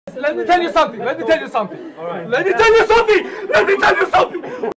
Let me tell you something. Let me tell you something. All right. Let me tell you something. Let me tell you something.